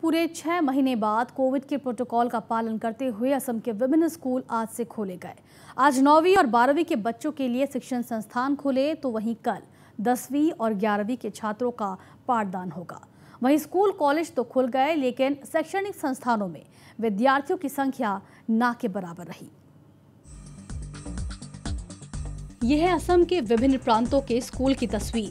पूरे 6 महीने बाद कोविड के प्रोटोकॉल का पालन करते हुए असम के विभिन्न स्कूल आज से खोले गए। आज 9वीं और 12वीं के बच्चों के लिए शिक्षण संस्थान खुले, तो वहीं कल 10वीं और 11वीं के छात्रों का पाठदान होगा। वहीं स्कूल कॉलेज तो खुल गए, लेकिन शैक्षणिक संस्थानों में विद्यार्थियों की संख्या ना के बराबर रही। यह है असम के विभिन्न प्रांतों के स्कूल की तस्वीर।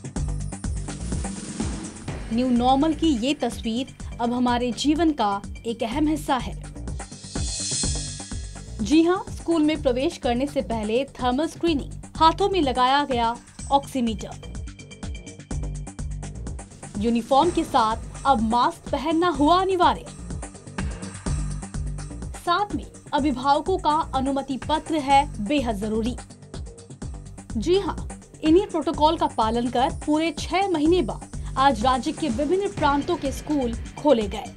न्यू नॉर्मल की ये तस्वीर अब हमारे जीवन का एक अहम हिस्सा है। जी हां, स्कूल में प्रवेश करने से पहले थर्मल स्क्रीनिंग, हाथों में लगाया गया ऑक्सीमीटर। यूनिफॉर्म के साथ अब मास्क पहनना हुआ अनिवार्य। साथ में अभिभावकों का अनुमति पत्र है बेहद जरूरी। जी हां, इन्हीं प्रोटोकॉल का पालन कर पूरे 6 महीने बाद आज राज्य के विभिन्न प्रांतों के स्कूल खोले गए।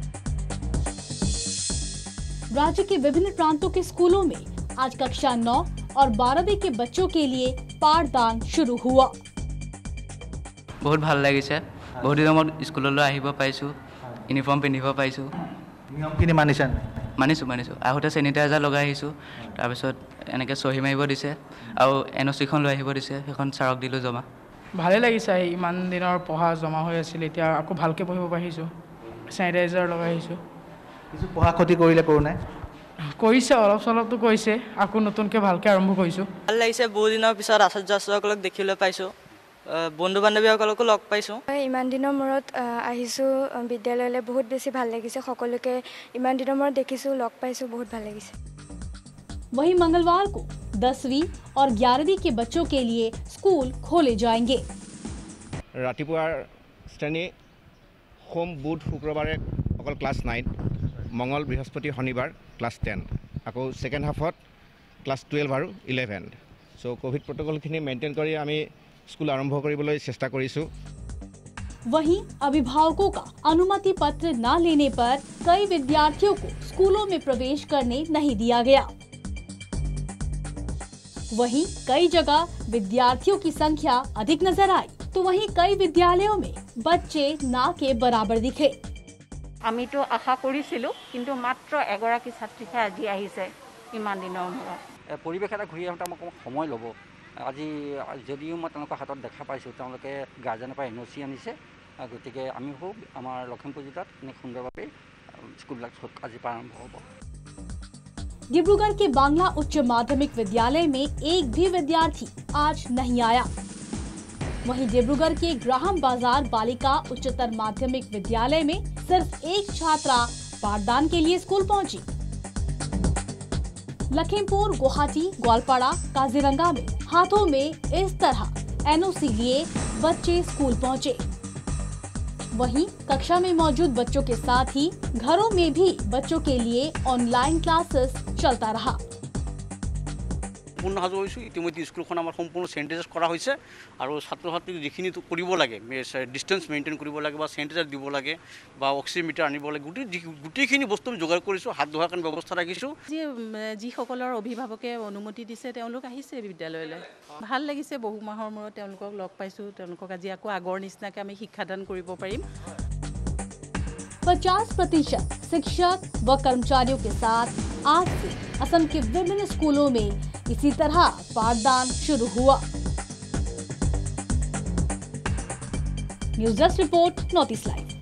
राज्य के विभिन्न प्रांतों के स्कूलों में आज कक्षा 9 और 12वीं के बच्चों के लिए पाठदान शुरू हुआ। बहुत ভাল লাগিছে। बहुत दिन मैं स्कूल আহিব পাইছো, ইউনিফর্ম পিন্ধিব পাইছো। নিয়মখিনি মানিছা? মানিছো। আহোতে সেনিটাইজাৰ লগাই আহিছো, তাৰপিছত এনেকৈ সহি মাৰিব দিছে আৰু এনঅ'চিখন লৈ আহিব দিছে, সেইখন ছাৰক দিলো জমা। ভালে লাগিছে, ইমান দিনৰ পঢ়া জমা হৈ আছিল, এতিয়া আকৌ ভালকৈ পঢ়িব পাৰিছোঁ, চেনিটাইজাৰ লগাই আহিছোঁ। কিছু পঢ়া ক্ষতি কৰিলে কৰোনাই? কৰিছে, অলপ চলপটো কৰিছে, আকৌ নতুনকৈ ভালকৈ আৰম্ভ কৰিছোঁ। ভাল লাগিছে, বহুত দিনৰ পিছত আচাৰ্যসকলক দেখিবলৈ পাইছোঁ, বন্ধু বান্ধৱীসকলকো লগ পাইছোঁ। ইমান দিনৰ মূৰত আহিছোঁ বিদ্যালয়লৈ, বহুত বেছি ভাল লাগিছে। সকলোকে ইমান দিনৰ মূৰত দেখিছোঁ, লগ পাইছোঁ, বহুত ভাল লাগিছে। वहीं मंगलवार को 10वीं और 11वीं के बच्चों के लिए स्कूल खोले जाएंगे। रातिपुৱাৰ শ্ৰেণী সোম, বুধ, শুক্ৰবাৰে অকল ক্লাছ 9, মঙল, বৃহস্পতি, শনিবাৰ ক্লাছ 10, আকৌ ছেকেণ্ড হাফত ক্লাছ 12 আৰু 11। সো কোভিড প্ৰোটোকলখিনি মেইনটেইন কৰি আমি स्कूल आरंभ কৰিবলৈ চেষ্টা কৰিছো। वहीं अभिभावकों का अनुमति पत्र न लेने पर कई विद्यार्थियों को स्कूलों में प्रवेश करने नहीं दिया गया। वहीं कई जगह विद्यार्थियों की संख्या अधिक नजर आई, तो वहीं कई विद्यालयों में बच्चे ना के बराबर दिखे। आमितो आशा কৰিছিলো, কিন্তু মাত্ৰ এগৰাকী ছাত্ৰীহে আজি আহিছে ইমান দিনৰ মূৰত। পৰিৱেশ এটা ঘূৰি আহোঁতে আমাক সময় ল'ব। আজি যদিও মই তেওঁলোকৰ হাতত দেখা পাইছোঁ, তেওঁলোকে গাৰ্জেনৰ পৰা এনঅ'চি আনিছে, গতিকে আমি খুব আমাৰ লখিমপুৰ জিলাত সুন্দৰভাৱে স্কুলবিলাক আজি আৰম্ভ হ'ব। डिब्रूगढ़ के बांग्ला उच्च माध्यमिक विद्यालय में एक भी विद्यार्थी आज नहीं आया। वहीं डिब्रूगढ़ के ग्राहम बाजार बालिका उच्चतर माध्यमिक विद्यालय में सिर्फ एक छात्रा पाठदान के लिए स्कूल पहुंची। लखीमपुर, गुवाहाटी, ग्वालपाड़ा, काजीरंगा में हाथों में इस तरह एनओसी लिए बच्चे स्कूल पहुंचे। वहीं कक्षा में मौजूद बच्चों के साथ ही घरों में भी बच्चों के लिए ऑनलाइन क्लासेस चलता रहा। সম্পূৰ্ণ সাজু হৈছোঁ। ইতিমধ্যে স্কুলখন আমাৰ সম্পূৰ্ণ চেনিটাইজ কৰা হৈছে আৰু ছাত্ৰ ছাত্ৰীক যিখিনি কৰিব লাগে, ডিষ্টেঞ্চ মেইনটেইন কৰিব লাগে বা চেনিটাইজাৰ দিব লাগে বা অক্সিমিটাৰ আনিব লাগে, গোটেইখিনি বস্তু আমি যোগাৰ কৰিছোঁ, হাত ধোৱাৰ কাৰণে ব্যৱস্থা ৰাখিছোঁ। যিসকলৰ অভিভাৱকে অনুমতি দিছে তেওঁলোক আহিছে বিদ্যালয়লৈ। ভাল লাগিছে, বহু মাহৰ মূৰত তেওঁলোকক লগ পাইছোঁ, তেওঁলোকক আজি আকৌ আগৰ নিচিনাকৈ আমি শিক্ষাদান কৰিব পাৰিম। 50% शिक्षक व कर्मचारियों के साथ आज से असम के विभिन्न स्कूलों में इसी तरह पाठदान शुरू हुआ। News desk report, North East live.